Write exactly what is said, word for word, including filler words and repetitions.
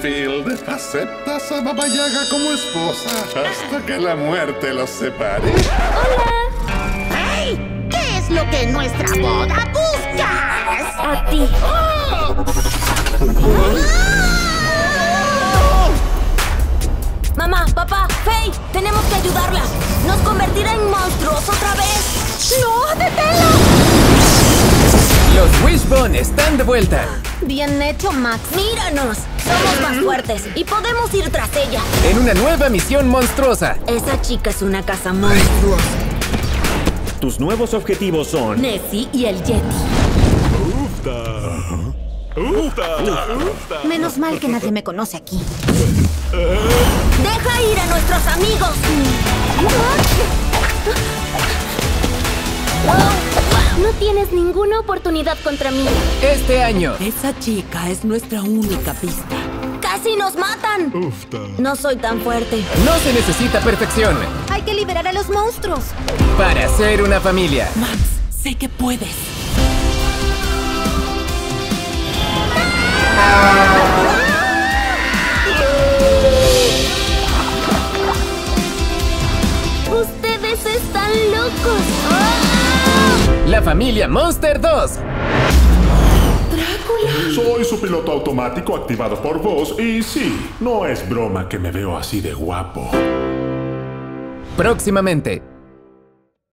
Renfield. ¿Aceptas a Baba Yaga como esposa hasta que la muerte los separe? ¡Hola! ¡Hey! ¿Qué es lo que en nuestra boda buscas? A ti. ¡Oh! Mamá, papá, Faye, tenemos que ayudarla. ¿Nos convertirá en monstruos otra vez? ¡No, deténla! Los Wishbone están de vuelta. Bien hecho, Max. Míranos. Somos más fuertes y podemos ir tras ella. En una nueva misión monstruosa. Esa chica es una casa monstruosa. Tus nuevos objetivos son... Nessie y el Yeti. Menos mal que nadie me conoce aquí. ¡Deja ir a nuestros amigos! No tienes ninguna oportunidad contra mí. Este año. Esa chica es nuestra única pista. ¡Casi nos matan! No soy tan fuerte. No se necesita perfección Hay que liberar a los monstruos. para ser una familia. Max, sé que puedes. ¡Ustedes están locos! La familia Monster dos. Soy su piloto automático activado por vos y sí, no es broma que me veo así de guapo. Próximamente.